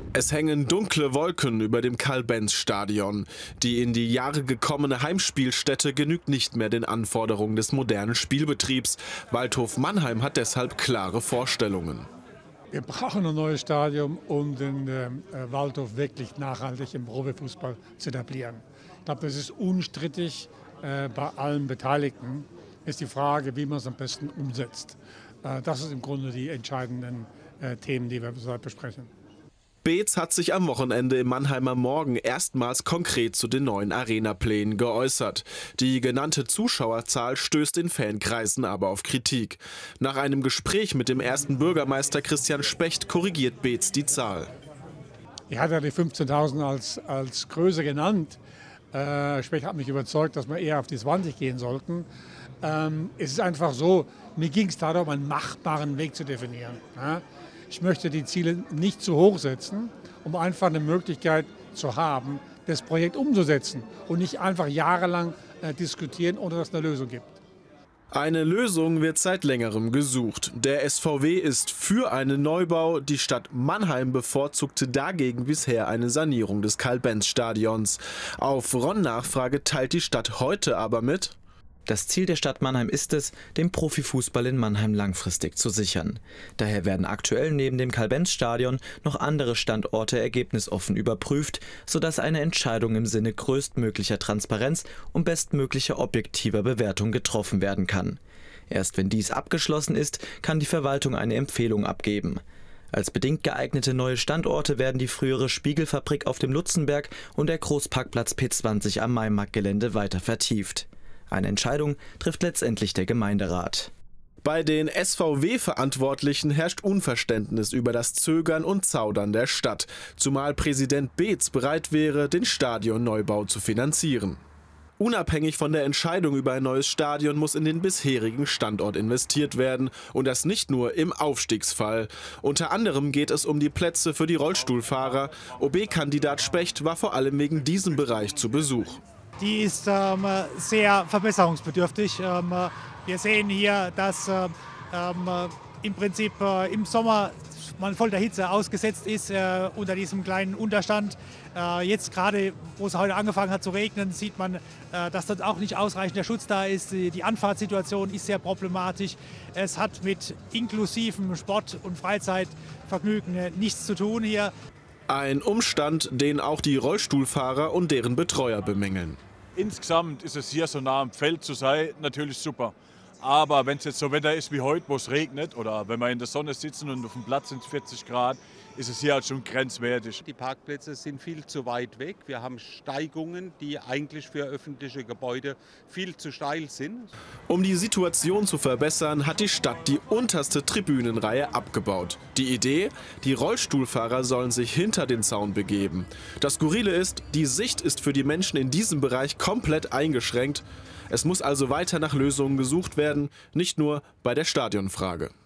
Es hängen dunkle Wolken über dem Karl-Benz-Stadion. Die in die Jahre gekommene Heimspielstätte genügt nicht mehr den Anforderungen des modernen Spielbetriebs. Waldhof Mannheim hat deshalb klare Vorstellungen. Wir brauchen ein neues Stadion, um den Waldhof wirklich nachhaltig im Profifußball zu etablieren. Ich glaube, das ist unstrittig bei allen Beteiligten. Ist die Frage, wie man es am besten umsetzt. Das ist im Grunde die entscheidenden Themen, die wir zurzeit besprechen. Beetz hat sich am Wochenende im Mannheimer Morgen erstmals konkret zu den neuen Arena-Plänen geäußert. Die genannte Zuschauerzahl stößt in Fankreisen aber auf Kritik. Nach einem Gespräch mit dem ersten Bürgermeister Christian Specht korrigiert Beetz die Zahl. Er hat ja die 15.000 als Größe genannt. Specht hat mich überzeugt, dass wir eher auf die 20 gehen sollten. Es ist einfach so, mir ging es darum, einen machbaren Weg zu definieren. Ja? Ich möchte die Ziele nicht zu hoch setzen, um einfach eine Möglichkeit zu haben, das Projekt umzusetzen und nicht einfach jahrelang diskutieren, ohne dass es eine Lösung gibt. Eine Lösung wird seit längerem gesucht. Der SVW ist für einen Neubau, die Stadt Mannheim bevorzugte dagegen bisher eine Sanierung des Karl-Benz-Stadions. Auf Ron-Nachfrage teilt die Stadt heute aber mit: Das Ziel der Stadt Mannheim ist es, den Profifußball in Mannheim langfristig zu sichern. Daher werden aktuell neben dem Karl-Benz-Stadion noch andere Standorte ergebnisoffen überprüft, sodass eine Entscheidung im Sinne größtmöglicher Transparenz und bestmöglicher objektiver Bewertung getroffen werden kann. Erst wenn dies abgeschlossen ist, kann die Verwaltung eine Empfehlung abgeben. Als bedingt geeignete neue Standorte werden die frühere Spiegelfabrik auf dem Lutzenberg und der Großparkplatz P20 am Maimarktgelände weiter vertieft. Eine Entscheidung trifft letztendlich der Gemeinderat. Bei den SVW-Verantwortlichen herrscht Unverständnis über das Zögern und Zaudern der Stadt, zumal Präsident Beetz bereit wäre, den Stadionneubau zu finanzieren. Unabhängig von der Entscheidung über ein neues Stadion muss in den bisherigen Standort investiert werden, und das nicht nur im Aufstiegsfall. Unter anderem geht es um die Plätze für die Rollstuhlfahrer. OB-Kandidat Specht war vor allem wegen diesem Bereich zu Besuch. Die ist sehr verbesserungsbedürftig. Wir sehen hier, dass im Prinzip im Sommer man voll der Hitze ausgesetzt ist unter diesem kleinen Unterstand. Jetzt gerade, wo es heute angefangen hat zu regnen, sieht man, dass dort auch nicht ausreichender Schutz da ist. Die Anfahrtssituation ist sehr problematisch. Es hat mit inklusivem Sport- und Freizeitvergnügen nichts zu tun hier. Ein Umstand, den auch die Rollstuhlfahrer und deren Betreuer bemängeln. Insgesamt ist es hier so nah am Feld zu sein, natürlich super. Aber wenn es jetzt so Wetter ist wie heute, wo es regnet, oder wenn wir in der Sonne sitzen und auf dem Platz sind 40 Grad, ist es hier halt schon grenzwertig. Die Parkplätze sind viel zu weit weg. Wir haben Steigungen, die eigentlich für öffentliche Gebäude viel zu steil sind. Um die Situation zu verbessern, hat die Stadt die unterste Tribünenreihe abgebaut. Die Idee: die Rollstuhlfahrer sollen sich hinter den Zaun begeben. Das Skurrile ist, die Sicht ist für die Menschen in diesem Bereich komplett eingeschränkt. Es muss also weiter nach Lösungen gesucht werden, nicht nur bei der Stadionfrage.